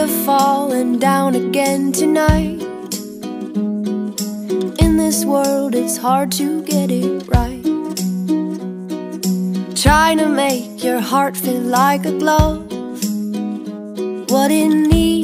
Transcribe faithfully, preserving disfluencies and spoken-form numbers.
you're falling down again tonight. In this world it's hard to get it right, trying to make your heart feel like a glove. What it needs